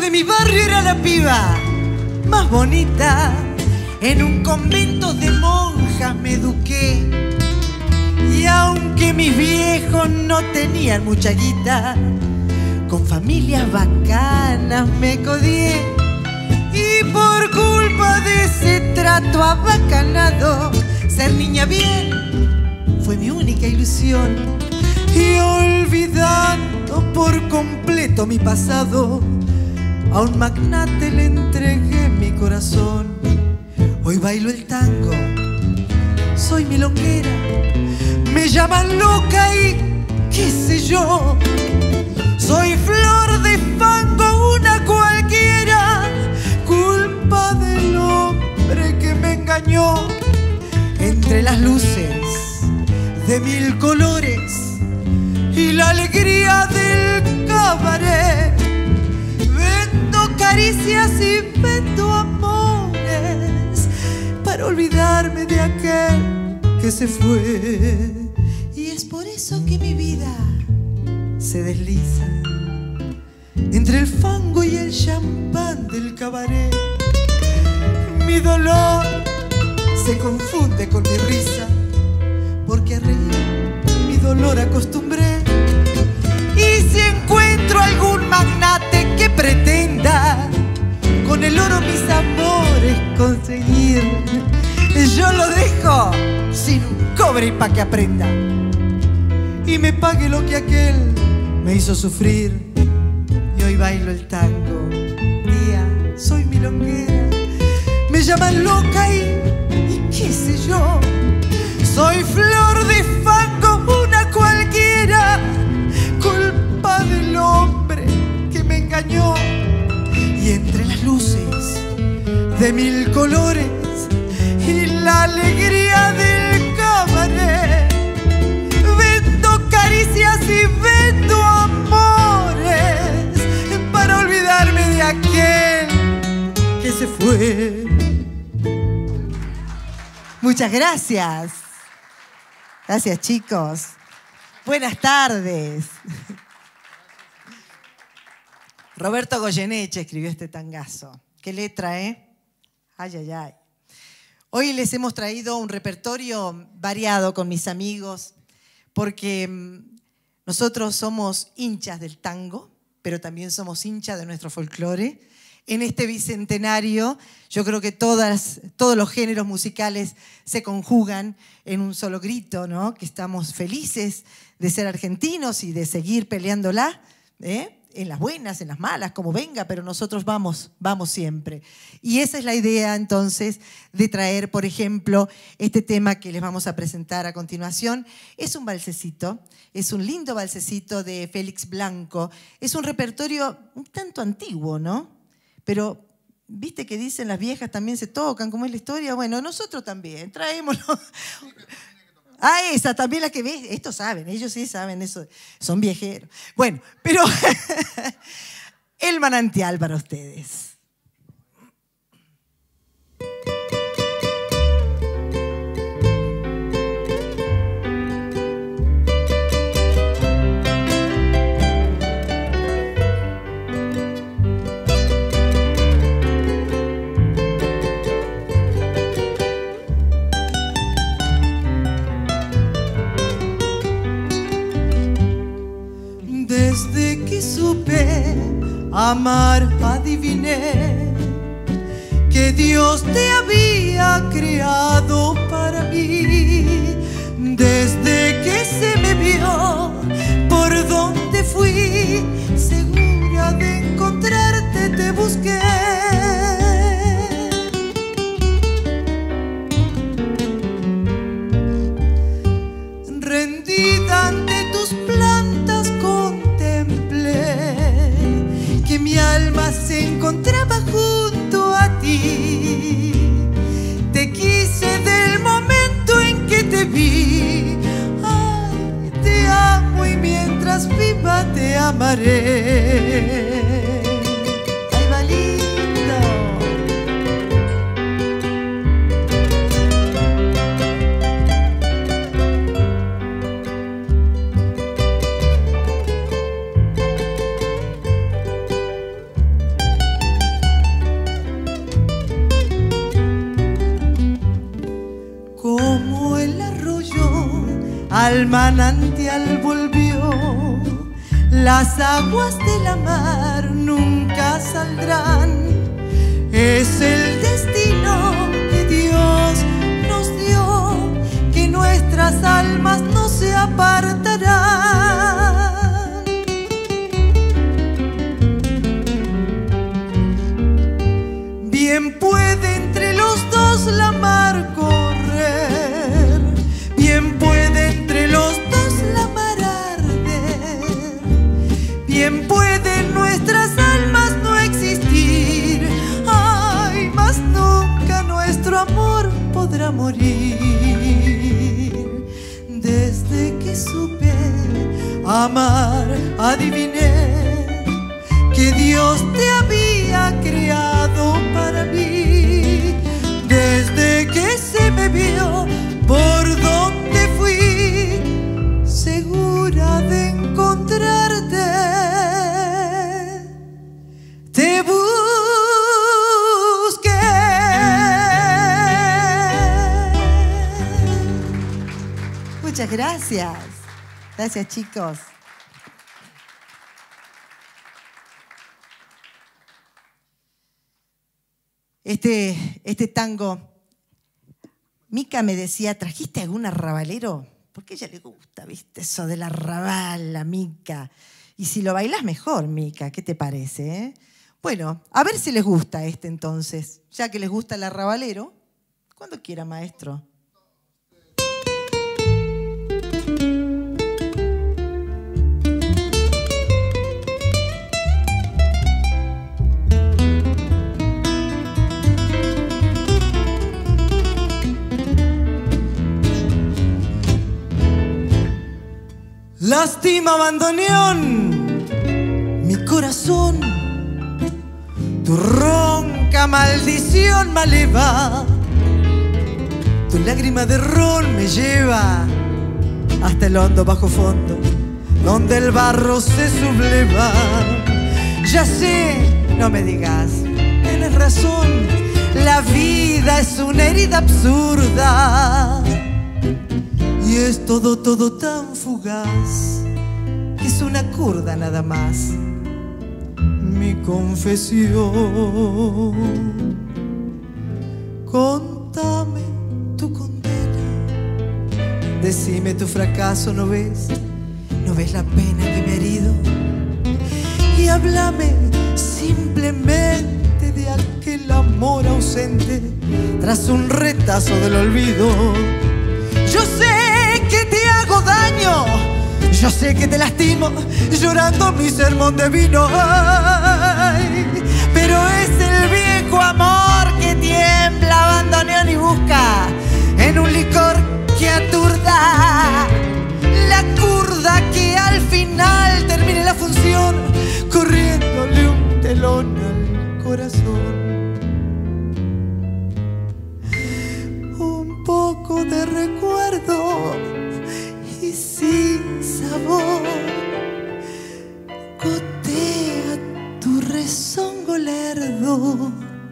de mi barrio era la piba más bonita. En un convento de monjas me eduqué. Y aunque mis viejos no tenían mucha guita, con familias bacanas me codié. Y por culpa de ese trato abacanado, ser niña bien fue mi única ilusión. Y olvidando por completo mi pasado, a un magnate le entregué mi corazón. Hoy bailo el tango, soy milonguera, me llaman loca y qué sé yo. Soy flor de fango, una cualquiera, culpa del hombre que me engañó. Entre las luces de mil colores y la alegría del cabaret, vendo caricias y vendo amores para olvidarme de aquel que se fue. Y es por eso que mi vida se desliza entre el fango y el champán del cabaret. Mi dolor se confunde con mi risa, porque a reír mi dolor acostumbré. Y si encuentro algún magnate que pretenda con el oro mis amores conseguir, yo lo dejo sin un cobre y pa' que aprenda y me pague lo que aquel me hizo sufrir. Y hoy bailo el tango, tía, soy milonguera, me llaman loca y qué sé yo. Soy flor de fango, una cualquiera, culpa del hombre que me engañó. Y entre las luces de mil colores y la alegría del cabaret, vendo caricias y vendo amores para olvidarme de aquel que se fue. Muchas gracias. Gracias, chicos. Buenas tardes. Roberto Goyeneche escribió este tangazo. Qué letra, ¿eh? Ay, ay, ay. Hoy les hemos traído un repertorio variado con mis amigos, porque nosotros somos hinchas del tango, pero también somos hinchas de nuestro folclore. En este bicentenario, yo creo que todos los géneros musicales se conjugan en un solo grito, ¿no? Que estamos felices de ser argentinos y de seguir peleándola, ¿eh? En las buenas, en las malas, como venga, pero nosotros vamos siempre. Y esa es la idea, entonces, de traer, por ejemplo, este tema que les vamos a presentar a continuación. Es un valsecito, es un lindo valsecito de Félix Blanco. Es un repertorio un tanto antiguo, ¿no? Pero, ¿viste que dicen las viejas también se tocan? ¿Cómo es la historia? Bueno, nosotros también, traémoslo. Ah, esa también la que ves. Estos saben, ellos sí saben eso. Son viejeros. Bueno, pero el manantial para ustedes. Desde que supe amar, adiviné que Dios te había creado para mí. Desde que se me vio por donde fui, segura de encontrarte te busqué. Rendida ante tus plantas contemplé que mi alma se encontraba junto a ti. Te quise del momento en que te vi. Ay, te amo y mientras viva te amaré. Ay, va lindo. al manantial volvió. Las aguas de la mar nunca saldrán. Es el destino que Dios nos dio, que nuestras almas no se apartarán. Bien puede entre los dos la mar correr, bien puede entre los dos la mar arder, bien puede nuestras almas no existir, ay, mas nunca nuestro amor podrá morir. Desde que supe amar, adiviné que Dios te había creado para mí. Desde que se me vio por donde fui, segura de encontrarte, te busqué. Muchas gracias. Gracias, chicos. Este tango, Mica me decía, ¿trajiste algún arrabalero? Porque a ella le gusta, ¿viste? Eso del arrabal, la Mica. Y si lo bailás mejor, Mica, ¿qué te parece? Bueno, a ver si les gusta entonces. Ya que les gusta el arrabalero, cuando quiera, maestro. Lástima, bandoneón, mi corazón, tu ronca maldición me eleva, tu lágrima de ron me lleva hasta el hondo bajo fondo, donde el barro se subleva. Ya sé, no me digas, tienes razón, la vida es una herida absurda. Y es todo tan fugaz, que es una curda nada más. Mi confesión, contame tu condena, decime tu fracaso, ¿no ves? ¿No ves la pena que me ha herido? Y háblame simplemente de aquel amor ausente tras un retazo del olvido. Yo sé que te hago daño, yo sé que te lastimo, llorando mi sermón de vino. Ay, pero es el viejo amor que tiembla, bandoneón y busca en un licor que aturda. La curda que al final termine la función, corriéndole un telón al corazón. Un poco de recuerdo y sin sabor gotea tu rezongo lerdo,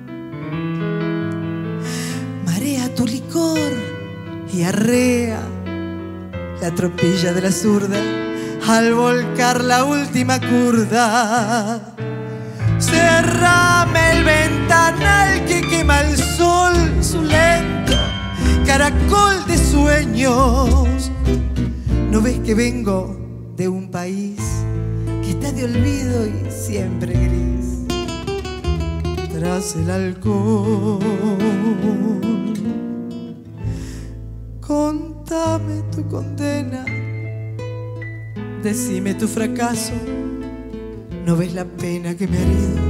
marea tu licor y arrea la tropilla de la zurda al volcar la última curda. Cerrame el ventanal que quema el sol su lento caracol de sueños. ¿No ves que vengo de un país que está de olvido y siempre gris? Tras el alcohol, contame tu condena, decime tu fracaso, ¿no ves la pena que me ha herido?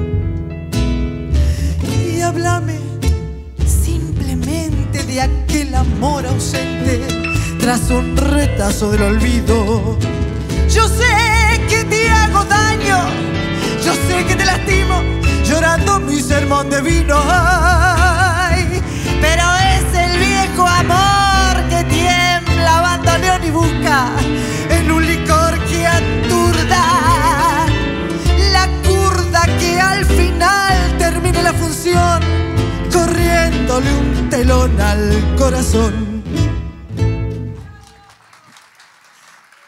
Y háblame simplemente de aquel amor ausente tras un retazo del olvido. Yo sé que te hago daño, yo sé que te lastimo, llorando mi sermón de vino. Ay, pero es el viejo amor que tiembla, bandoneón y busca en un licor que aturda. La curda que al final termine la función, corriéndole un telón al corazón.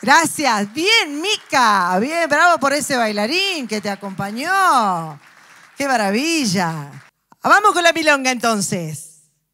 Gracias. Bien, Mica. Bien, bravo por ese bailarín que te acompañó. ¡Qué maravilla! Vamos con la milonga entonces.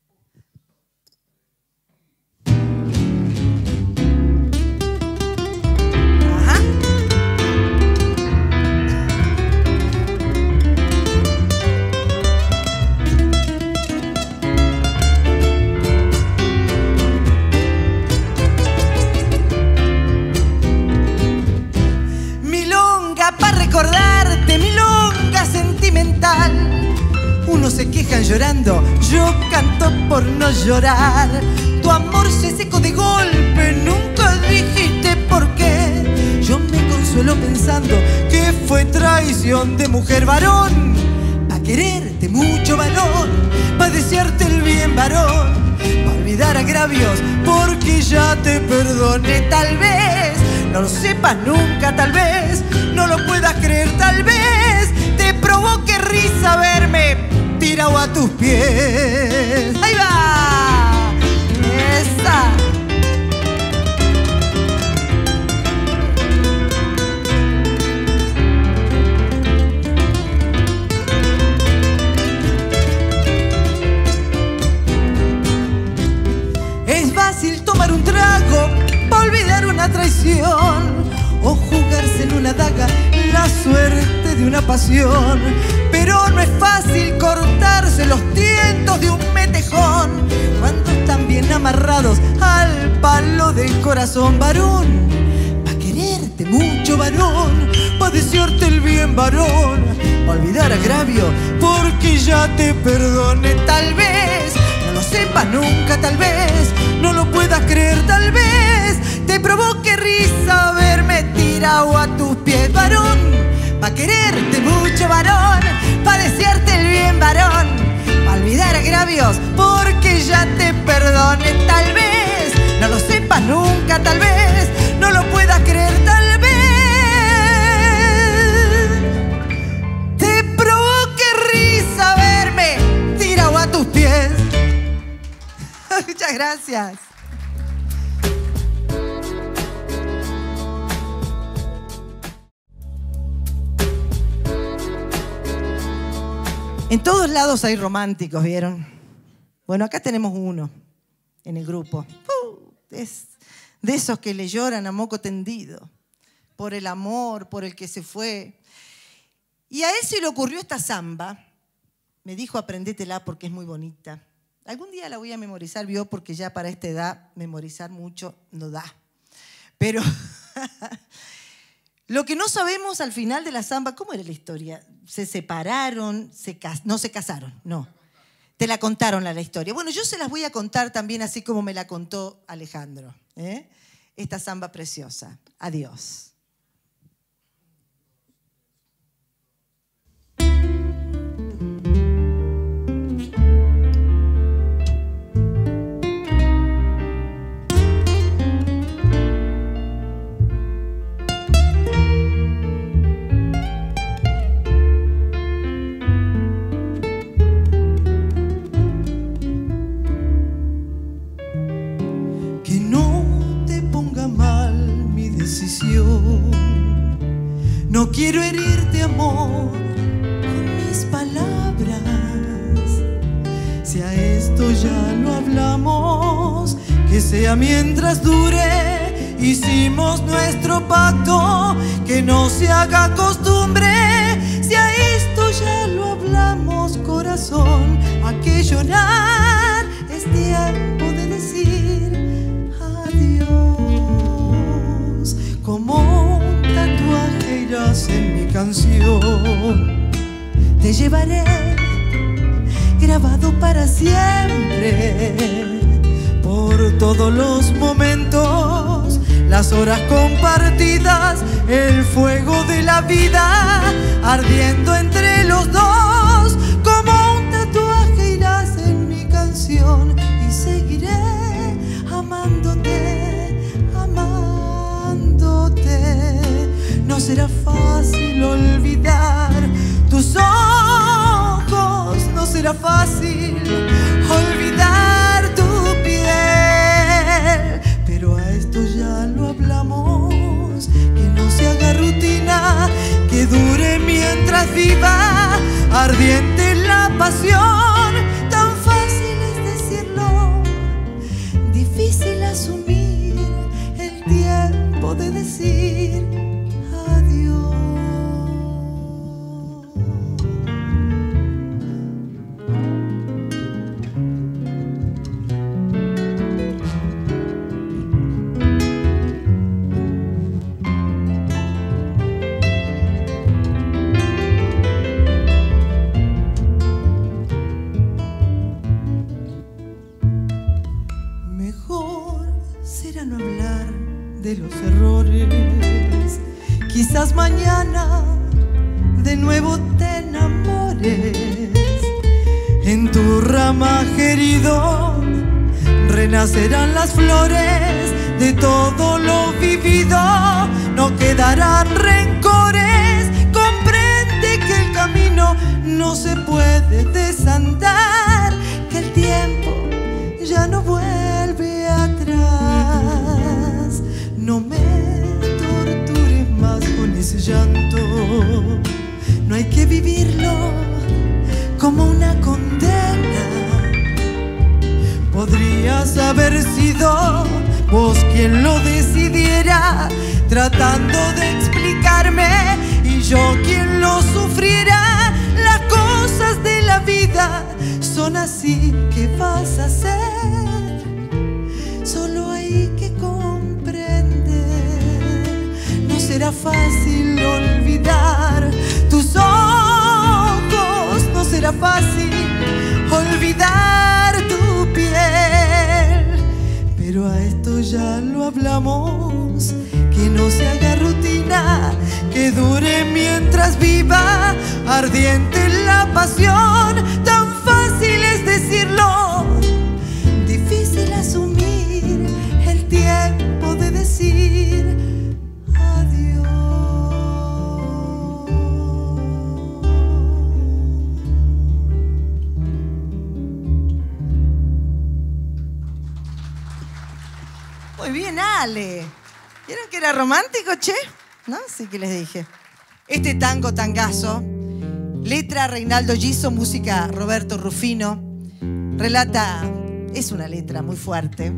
Para recordarte, milonga sentimental. Unos se quejan llorando, yo canto por no llorar. Tu amor se secó de golpe, nunca dijiste por qué. Yo me consuelo pensando que fue traición de mujer varón. Pa' quererte mucho valor, pa' desearte el bien varón, pa' olvidar agravios porque ya te perdoné. Tal vez no lo sepas nunca, tal vez no lo puedas creer, tal vez te provoque risa verme tirado a tus pies. ¡Ahí va! ¡Esa! Es fácil tomar un trago para olvidar una traición o jugarse en una daga la suerte de una pasión. Pero no es fácil cortarse los tientos de un metejón cuando están bien amarrados al palo del corazón. Varón, pa' quererte mucho varón, pa' desearte el bien varón, pa' olvidar agravio porque ya te perdoné. Tal vez no lo sepas nunca, tal vez no lo puedas creer, tal vez te provoque risa verme tirado a tus pies. Varón, pa' quererte mucho varón, pa' desearte el bien varón, pa' olvidar agravios porque ya te perdoné. Tal vez no lo sepas nunca, tal vez no lo puedas creer, tal vez te provoque risa verme tirado a tus pies. Muchas gracias. En todos lados hay románticos, ¿vieron? Bueno, acá tenemos uno en el grupo. Es de esos que le lloran a moco tendido por el amor, por el que se fue. Y a él se le ocurrió esta samba. Me dijo, aprendétela porque es muy bonita. Algún día la voy a memorizar, vio, porque ya para esta edad memorizar mucho no da. Pero lo que no sabemos al final de la samba, ¿cómo era la historia? ¿Se separaron? No se casaron, no. Te la contaron la historia. Bueno, yo se las voy a contar también así como me la contó Alejandro. Esta samba preciosa. Adiós. No quiero herirte, amor, con mis palabras. Si a esto ya lo hablamos, que sea mientras dure. Hicimos nuestro pacto, que no se haga costumbre. Si a esto ya lo hablamos, corazón, ¿a qué llorar? Es tiempo de decir adiós. Como un tatuaje irás en mi canción. Te llevaré grabado para siempre por todos los momentos, las horas compartidas, el fuego de la vida ardiendo entre los dos. Como un tatuaje irás en mi canción y seguiré amándote, amándote. No será fácil olvidar tus ojos, no será fácil olvidar tu piel, pero a esto ya lo hablamos, bonita que dure mientras viva, ardiente la pasión. Tan fácil es decirlo, difícil asumir el tiempo de decir adiós. No hablar de los errores, quizás mañana de nuevo te enamores. En tu ramaje herido renacerán las flores de todo lo vivido, no quedarán rencores. Comprende que el camino no se puede desandar, que el tiempo ya no vuelve atrás. No me tortures más con ese llanto, no hay que vivirlo como una condena. Podrías haber sido vos quien lo decidiera, tratando de explicarme, y yo quien lo sufriera. Las cosas de la vida son así, ¿qué vas a hacer? Solo hay que comprender. No será fácil olvidar tus ojos, no será fácil olvidar tu piel, pero a esto ya lo hablamos. Que no se haga rutina, que dure mientras viva, ardiente la pasión. Tan fácil es decirlo, difícil asumir el tiempo de decir adiós. Muy bien, Ale. ¿Vieron que era romántico, che? ¿No? Sí que les dije. Este tango, tangazo, letra Reinaldo Giso, música Roberto Rufino, relata, es una letra muy fuerte,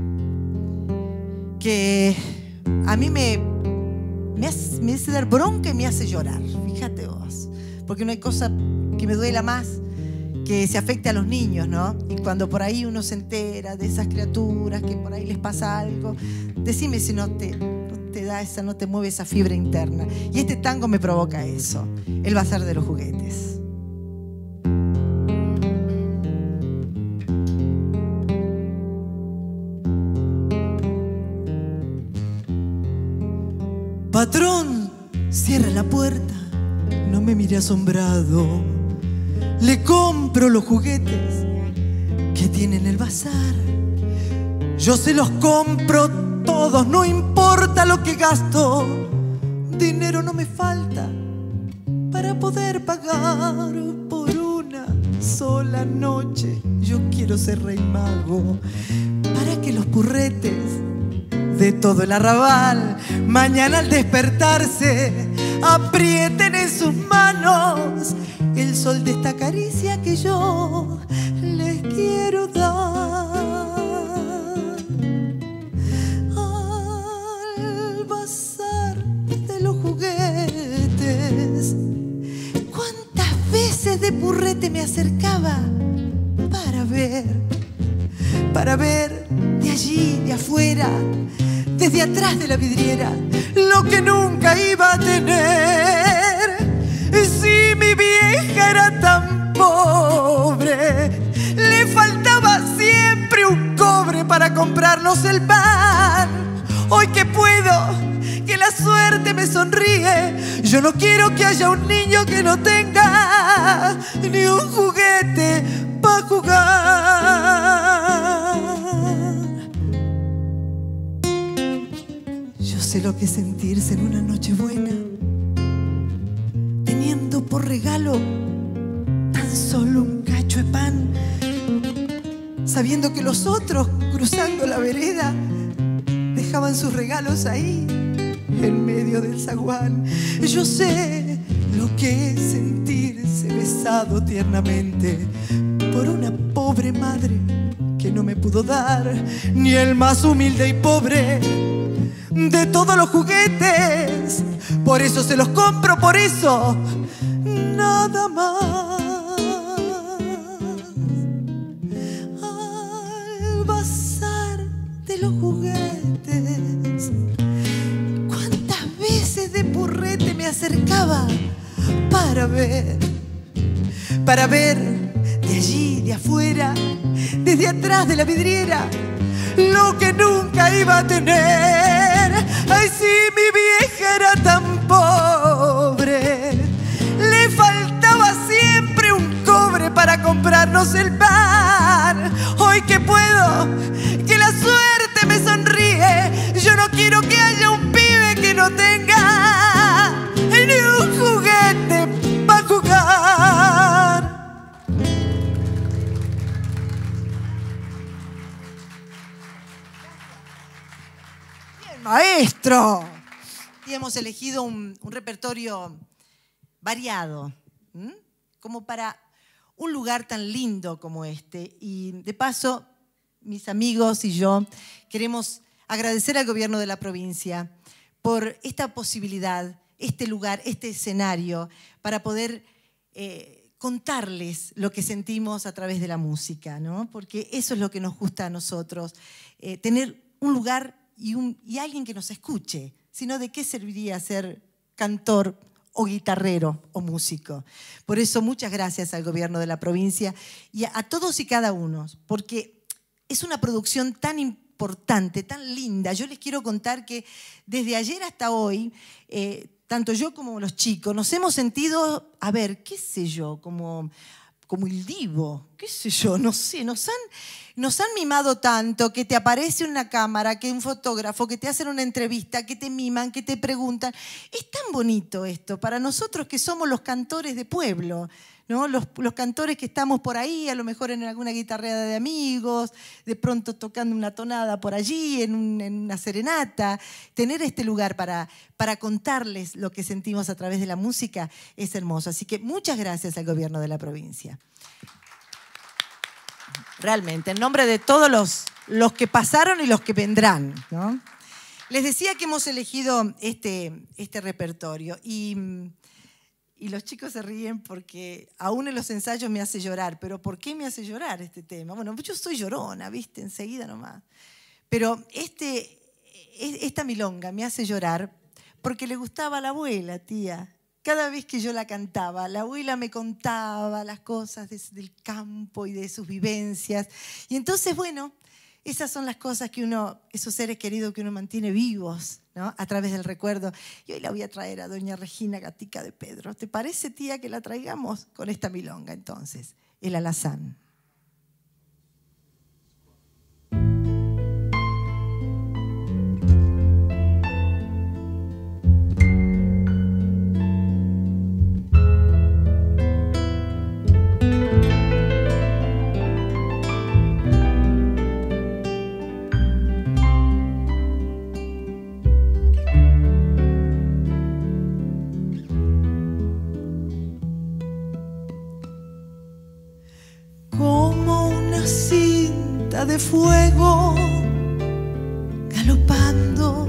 que a mí me hace dar bronca y me hace llorar. Fíjate vos, porque no hay cosa que me duela más que se afecte a los niños, ¿no? Y cuando por ahí uno se entera de esas criaturas que por ahí les pasa algo, decime si no te da esa, no te mueve esa fibra interna. Y este tango me provoca eso, El Bazar de los Juguetes. Patrón, cierra la puerta, no me mire asombrado. Le compro los juguetes que tiene en el bazar. Yo se los compro todos, no importa lo que gasto. Dinero no me falta para poder pagar por una sola noche. Yo quiero ser rey mago para que los purretes de todo el arrabal mañana al despertarse aprieten en sus manos el sol de esta caricia que yo les quiero dar. Al bazar de los juguetes, ¿cuántas veces de purrete me acercaba para ver de allí, de afuera, desde atrás de la vidriera, lo que nunca iba a tener? Si mi vieja era tan pobre, le faltaba siempre un cobre para comprarnos el pan. Hoy que puedo, que la suerte me sonríe, yo no quiero que haya un niño que no tenga ni un juguete para jugar. Yo sé lo que es sentirse en una noche buena, teniendo por regalo tan solo un cacho de pan, sabiendo que los otros, cruzando la vereda, dejaban sus regalos ahí en medio del zaguán. Yo sé lo que es sentirse besado tiernamente por una pobre madre que no me pudo dar ni el más humilde y pobre de todos los juguetes. Por eso se los compro, por eso nada más. Al bazar de los juguetes, cuántas veces de purrete me acercaba para ver de allí, de afuera, desde atrás de la vidriera, lo que nunca iba a tener. Ay, si mi vieja era tan pobre, le faltaba siempre un cobre para comprarnos el pan. Hoy que puedo, que la suerte me sonríe, yo no quiero que haya un pibe que no tenga ni un juguete para jugar. Maestro. Y hemos elegido un repertorio variado, como para un lugar tan lindo como este. Y de paso, mis amigos y yo queremos agradecer al gobierno de la provincia por esta posibilidad, este lugar, este escenario, para poder contarles lo que sentimos a través de la música, ¿no? Porque eso es lo que nos gusta a nosotros, tener un lugar y alguien que nos escuche. Si no, ¿de qué serviría ser cantor o guitarrero o músico? Por eso, muchas gracias al gobierno de la provincia y a todos y cada uno, porque es una producción tan importante, tan linda. Yo les quiero contar que desde ayer hasta hoy, tanto yo como los chicos, nos hemos sentido, a ver, qué sé yo, como el divo, qué sé yo, no sé, nos han mimado tanto que te aparece una cámara, que un fotógrafo, que te hacen una entrevista, que te miman, que te preguntan. Es tan bonito esto para nosotros que somos los cantores de pueblo, ¿no? Los cantores que estamos por ahí, a lo mejor en alguna guitarreada de amigos, de pronto tocando una tonada por allí, en una serenata. Tener este lugar para contarles lo que sentimos a través de la música es hermoso. Así que muchas gracias al gobierno de la provincia. Realmente, en nombre de todos los que pasaron y los que vendrán, ¿no? Les decía que hemos elegido este repertorio y los chicos se ríen porque aún en los ensayos me hace llorar. ¿Pero por qué me hace llorar este tema? Bueno, yo soy llorona, ¿viste? Enseguida nomás. Pero esta milonga me hace llorar porque le gustaba a la abuela, tía. Cada vez que yo la cantaba, la abuela me contaba las cosas del campo y de sus vivencias. Y entonces, bueno, esas son las cosas que esos seres queridos que uno mantiene vivos, ¿no? A través del recuerdo. Y hoy la voy a traer a doña Regina Gatica de Pedro. ¿Te parece, tía, que la traigamos con esta milonga entonces? El alazán. De fuego, galopando,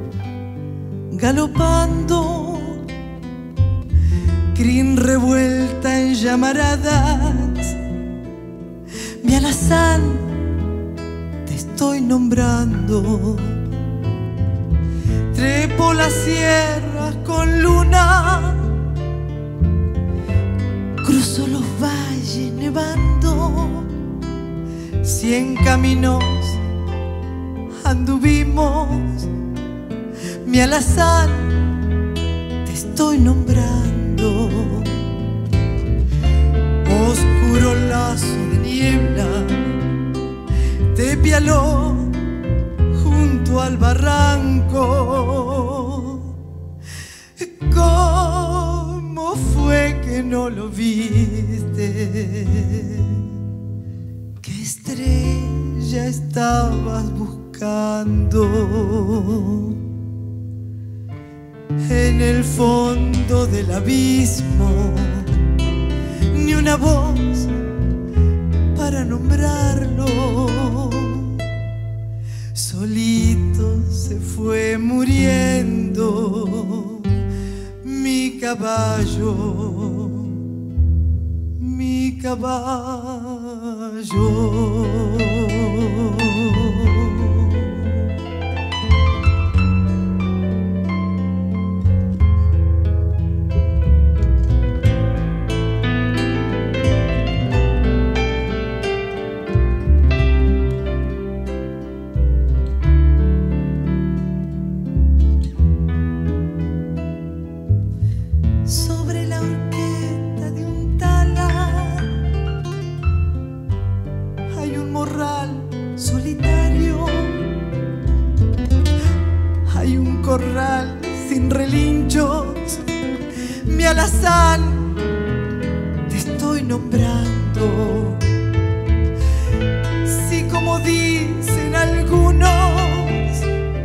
galopando, crin revuelta en llamaradas. Mi alazán, te estoy nombrando. Trepo las sierras con luna, cruzo los valles nevando. 100 caminos anduvimos, mi alazán, te estoy nombrando. Oscuro lazo de niebla te pialó junto al barranco. ¿Cómo fue que no lo viste? ¿Qué estrella estabas buscando? en el fondo del abismo, ni una voz para nombrarlo. Solito se fue muriendo mi caballo, mi caballo. Sobre la horqueta de un talar hay un morral solitario, hay un corral sin relinchos. Mi alazán te estoy nombrando. Si como dicen algunos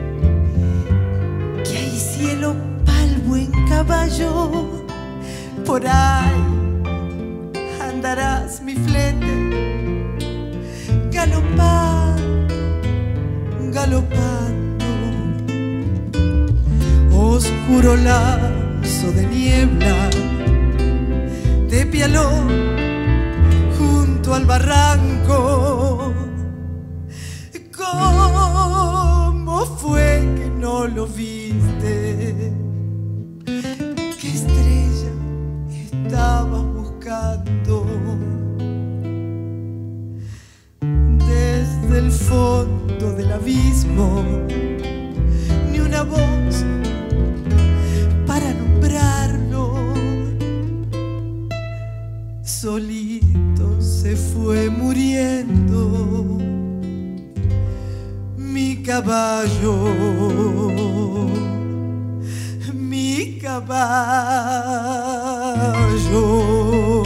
que hay cielo pa'l buen caballo, por ahí andarás mi flete, galopando, galopando. Oscuro lazo de niebla te pialó junto al barranco. ¿Cómo fue que no lo viste? ¿Qué estrella estabas buscando? Desde el fondo del abismo, ni una voz para nombrarlo. Solito se fue muriendo mi caballo, mi caballo.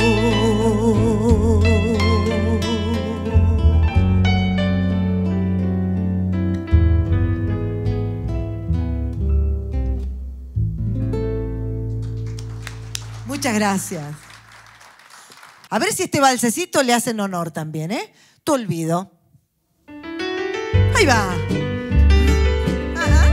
Muchas gracias. A ver si este balsecito le hacen honor también, ¿eh? Tu olvido. Ahí va. Ajá.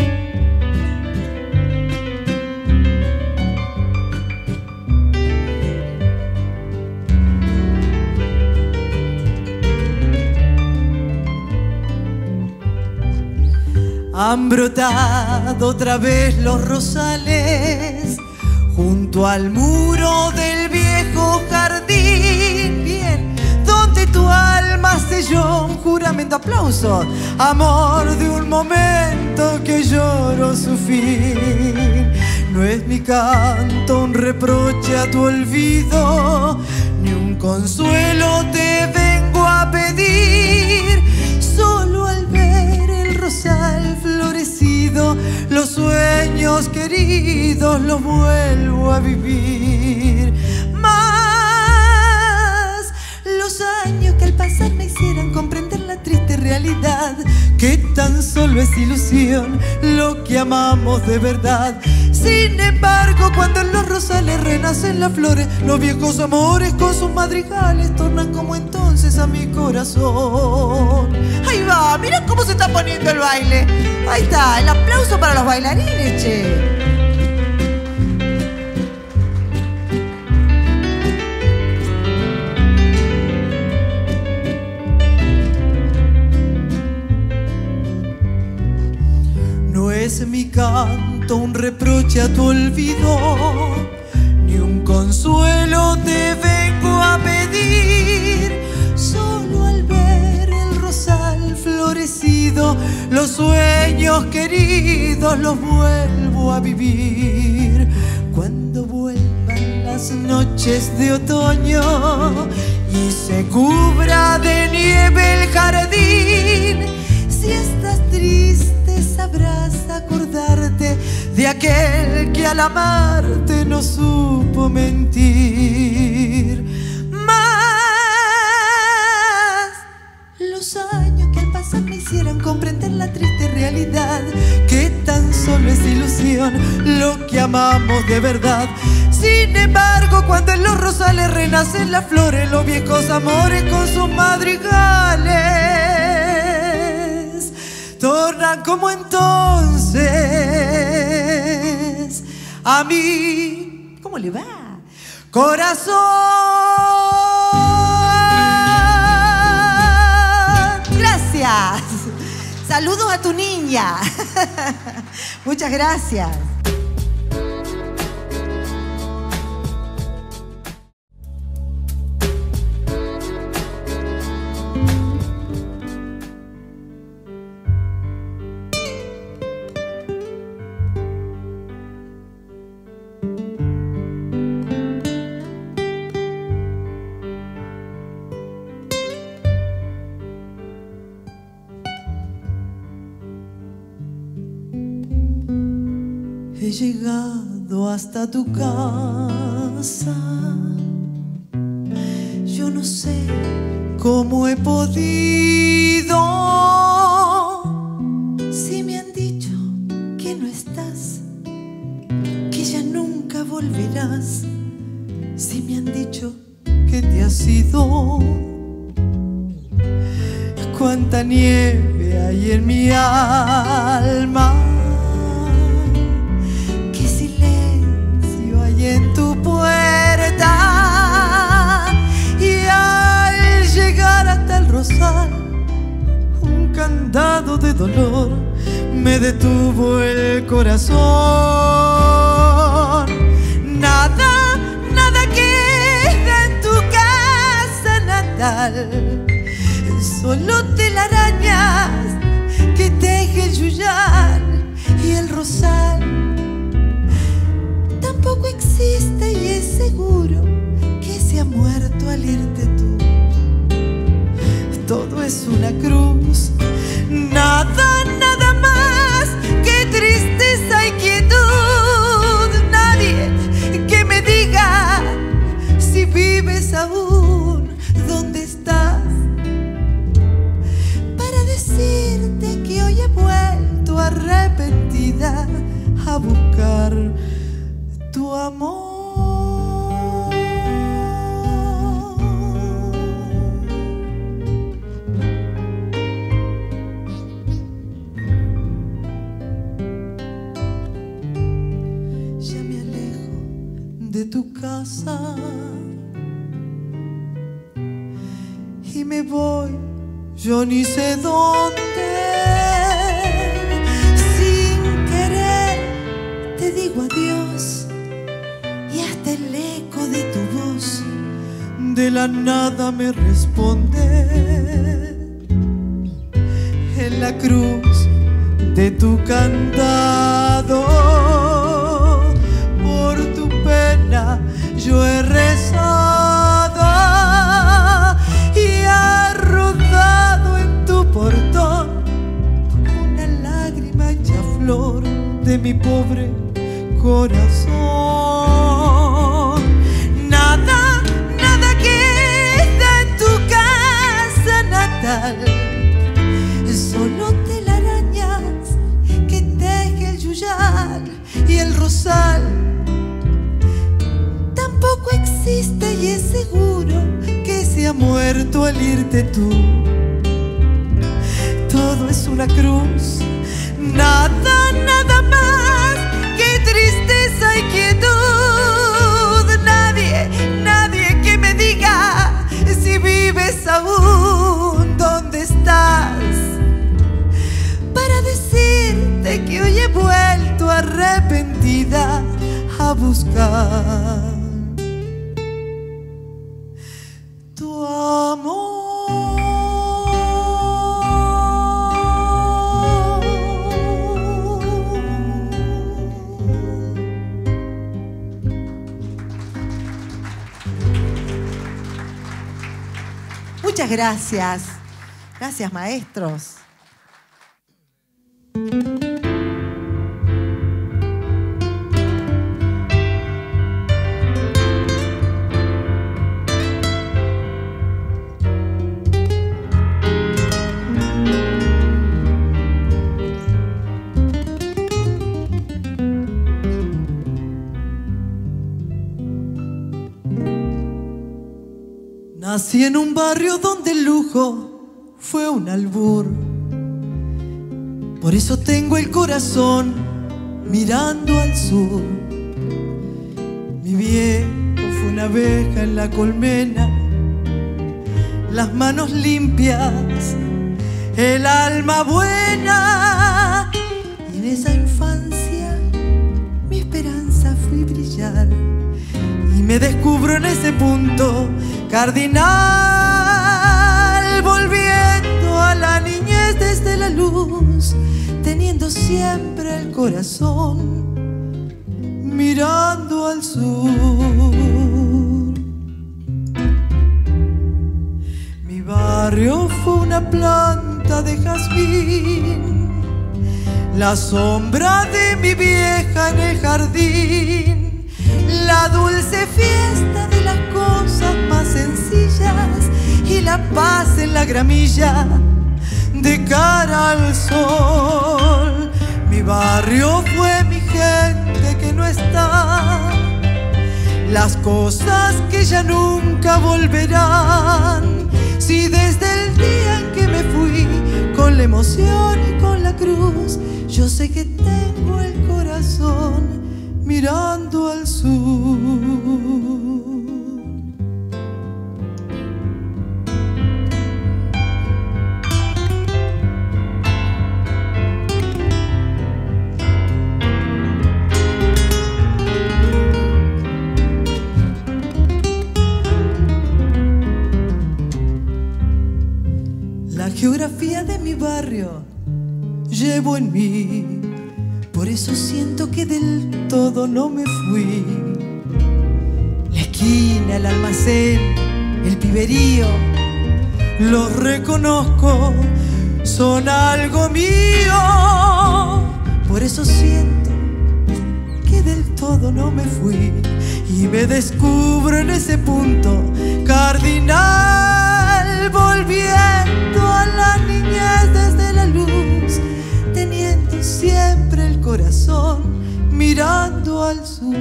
Han brotado otra vez los rosales junto al muro del viejo jardín, bien, donde tu alma selló un juramento. Aplauso, amor de un momento que lloro su fin. No es mi canto un reproche a tu olvido, ni un consuelo te vengo a pedir. Solo al ver el rosal florecido, los sueños queridos los vuelvo a vivir. Más los años que al pasar me hicieran comprender la triste realidad, que tan solo es ilusión lo que amamos de verdad. Sin embargo, cuando en los rosales renacen las flores, los viejos amores con sus madrigales tornan como entonces a mi corazón. Ahí va, mira cómo se está poniendo el baile. Ahí está, el aplauso para los bailarines, che. No es mi canto un reproche a tu olvido, ni un consuelo te vengo a pedir. Solo al ver el rosal florecido, los sueños queridos los vuelvo a vivir. Cuando vuelvan las noches de otoño y se cubra de nieve el jardín, si estás triste sabrás acordarte de aquel que al amarte no supo mentir. Más los años que al pasar me hicieran comprender la triste realidad, que tan solo es ilusión lo amamos de verdad. Sin embargo, cuando en los rosales renacen las flores, los viejos amores con sus madrigales tornan como entonces a mí. ¿Cómo le va? Corazón. Gracias. Saludos a tu niña. Muchas gracias. He llegado hasta tu casa. Yo no sé cómo he podido. Si me han dicho que no estás, que ya nunca volverás. Si me han dicho que te has ido. Cuánta nieve hay en mi alma. En tu puerta, y al llegar hasta el rosal, un candado de dolor me detuvo el corazón. Nada, nada queda en tu casa natal, solo telarañas que teje el yuyal y el rosal. Tampoco existe y es seguro que se ha muerto al irte tú. Todo es una cruz, nada, nada más que tristeza y quietud. Nadie que me diga si vives aún, dónde estás, para decirte que hoy he vuelto arrepentida a buscar tu amor. Ya me alejo de tu casa y me voy, yo ni sé dónde. Sin querer te digo adiós. El eco de tu voz de la nada me responde. En la cruz de tu candado, por tu pena yo he rezado y ha rodado en tu portón una lágrima hecha flor de mi pobre corazón. Nada, nada queda en tu casa natal, solo telarañas que teje el yuyal y el rosal. Tampoco existe y es seguro que se ha muerto al irte tú. Todo es una cruz, nada, nada más que tristeza y quietud. Nadie, nadie que me diga si vives aún, dónde estás, para decirte que hoy he vuelto arrepentida a buscar tu amor. Muchas gracias. Gracias, maestros. Nací en un barrio donde el lujo fue un albur. Por eso tengo el corazón mirando al sur. Mi viejo fue una abeja en la colmena, las manos limpias, el alma buena. Y en esa infancia mi esperanza fue brillar. Y me descubro en ese punto cardinal, volviendo a la niñez desde la luz, teniendo siempre el corazón mirando al sur. Mi barrio fue una planta de jazmín, la sombra de mi vieja en el jardín, la dulce fiesta de las cosas más sencillas y la paz en la gramilla de cara al sol. Mi barrio fue mi gente que no está, las cosas que ya nunca volverán. Si desde el día en que me fui, con la emoción y con la cruz, yo sé que tengo el corazón mirando al sur. La geografía de mi barrio llevo en mí, por eso siento que del todo no me fui. La esquina, el almacén, el piberío, los reconozco, son algo mío. Por eso siento que del todo no me fui y me descubro en ese punto cardinal, volviendo a la niñez desde la luz, teniendo siempre el corazón mirando al sur.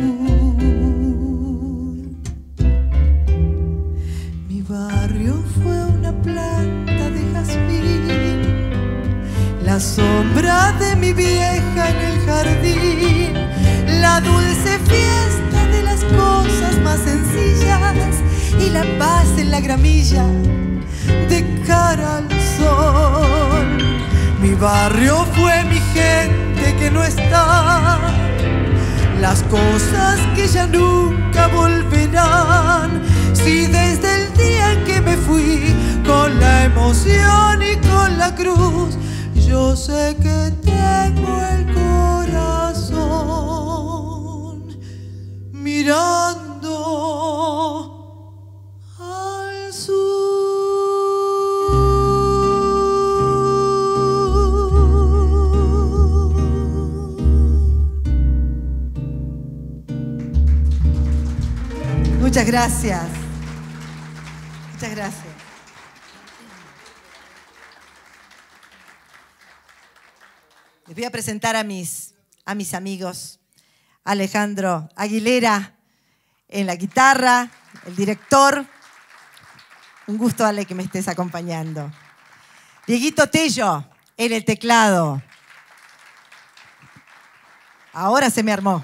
Mi barrio fue una planta de jazmín, la sombra de mi vieja en el jardín, la dulce fiesta de las cosas más sencillas y la paz en la gramilla de cara al sol. Mi barrio fue mi gente que no está, las cosas que ya nunca volverán. Si desde el día en que me fui, con la emoción y con la cruz, yo sé que tengo el corazón mirando al sur. Muchas gracias. Muchas gracias. Les voy a presentar a mis amigos. Alejandro Aguilera en la guitarra, el director. Un gusto, Ale, que me estés acompañando. Dieguito Tello en el teclado. Ahora se me armó.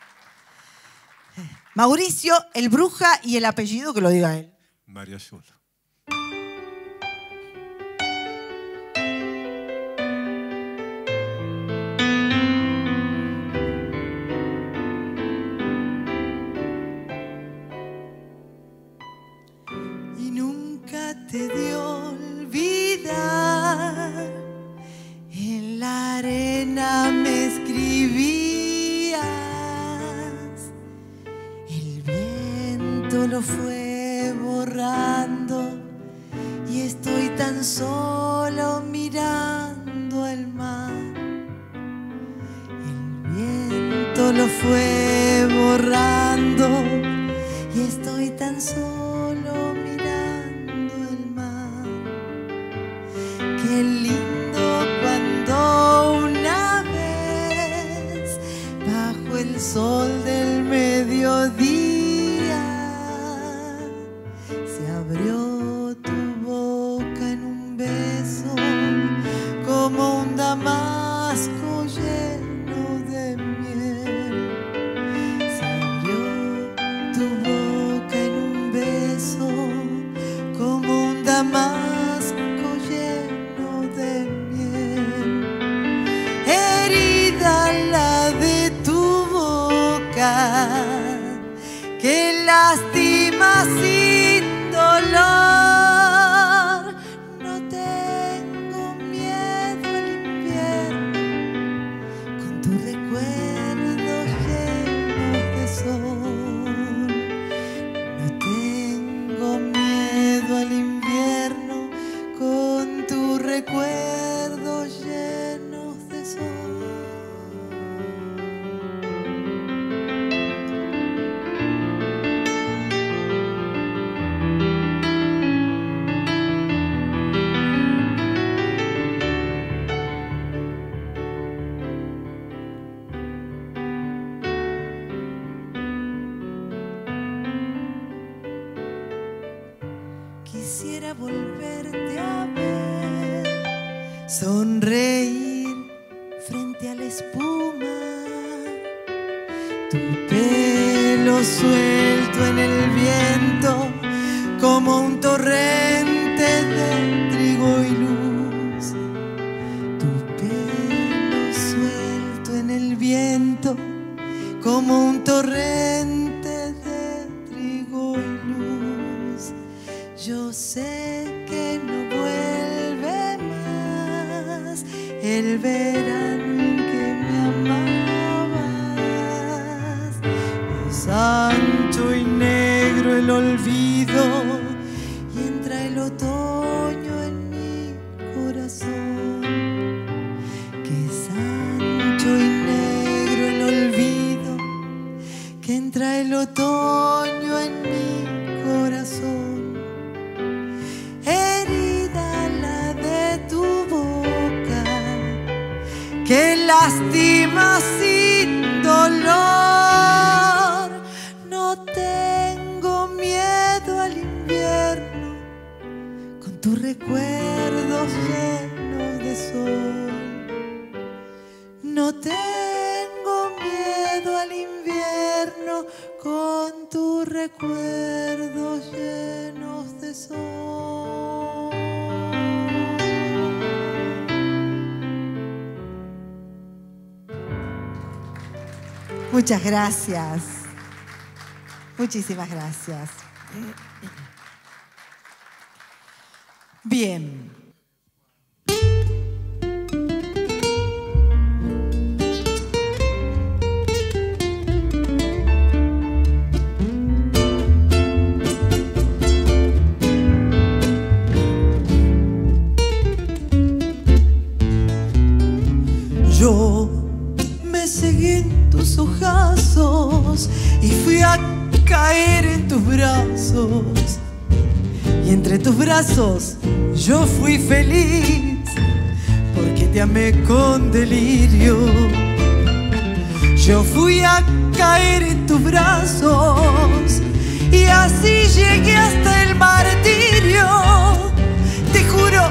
Mauricio, el Bruja, y el apellido que lo diga él. Mario Azul. Y nunca te dio olvidar, en la arena me escribías. Lo fue borrando y estoy tan solo mirando el mar. El viento lo fue borrando y estoy tan solo mirando el mar. Qué lindo cuando una vez bajo el sol del mediodía abrió tu boca en un beso, como un damasco lleno de miel. Herida la de tu boca, que lastima sin dolor. No tengo miedo al invierno, con tu recuerdo lleno de sol. No tengo miedo al invierno, con tu recuerdo lleno de sol. Quisiera volverte a ver, sonreír frente a la espuma, tu pelo suelto en el viento, como un torrente de trigo y luz. Tu pelo suelto en el viento, como un torrente de trigo y luz. Yo sé que no vuelve más el verano en que me amabas. Es ancho y negro el olvido y entra el otoño en mi corazón. Que es ancho y negro el olvido, que entra el otoño en mi corazón. Que lastima sin dolor. No tengo miedo al invierno, con tus recuerdos llenos de sol. No tengo miedo al invierno, con tus recuerdos llenos de sol. Muchas gracias. Muchísimas gracias. Bien. Yo me seguí en tus ojazos y fui a caer en tus brazos, y entre tus brazos yo fui feliz porque te amé con delirio. Yo fui a caer en tus brazos y así llegué hasta el martirio. Te juro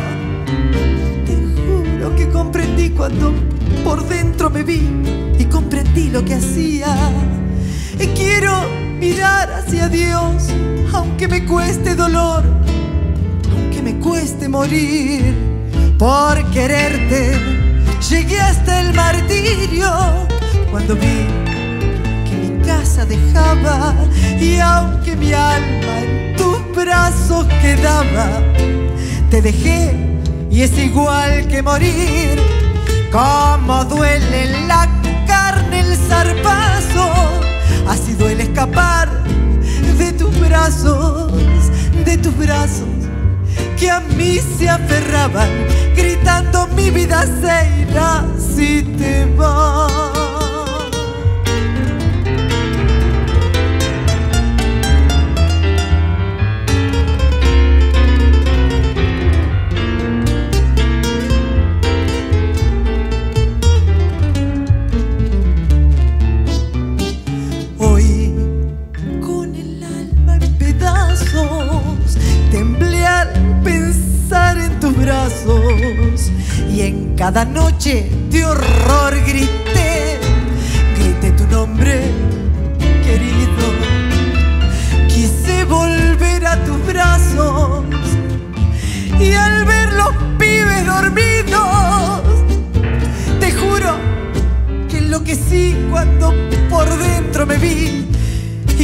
que comprendí cuando por dentro me vi y comprendí lo que hacía. Y quiero mirar hacia Dios, aunque me cueste dolor, aunque me cueste morir. Por quererte llegué hasta el martirio cuando vi que mi casa dejaba, y aunque mi alma en tus brazos quedaba, te dejé y es igual que morir. Como duele en la carne el zarpazo, así duele escapar de tus brazos que a mí se aferraban, gritando mi vida se irá si te vas. Y en cada noche de horror grité tu nombre querido.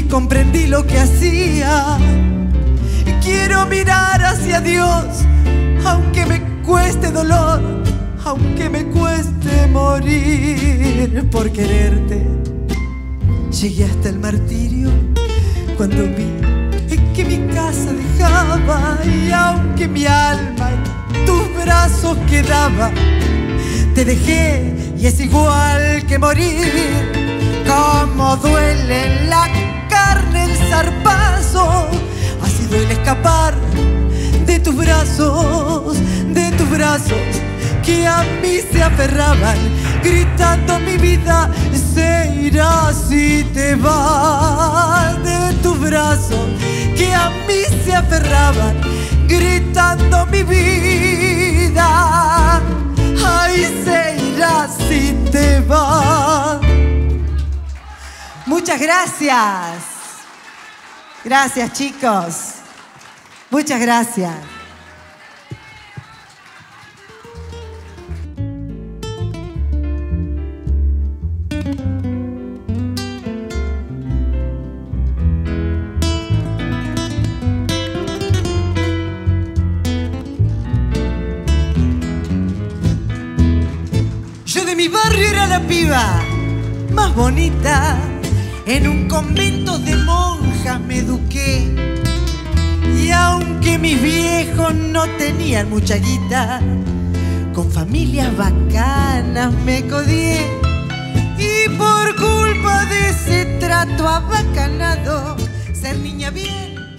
comprendí lo que hacía. Quiero mirar hacia Dios, aunque me cueste dolor, aunque me cueste morir por quererte. Llegué hasta el martirio cuando vi que mi casa dejaba, y aunque mi alma en tus brazos quedaba, te dejé y es igual que morir. Como duele en la carne el zarpazo, así duele escapar de tus brazos que a mí se aferraban, gritando mi vida se irá si te vas. De tus brazos que a mí se aferraban, gritando mi vida, ay, se irá si te vas. Muchas gracias. Gracias, chicos. Muchas gracias. Yo de mi barrio era la piba más bonita. En un convento de monjas me eduqué, y aunque mis viejos no tenían mucha guita, con familias bacanas me codié. Y por culpa de ese trato abacanado, ser niña bien